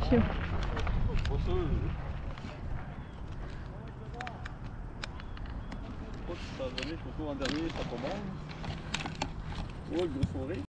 film. Ça va venir, surtout en dernier, ça commence. Ouais, grosse soirée.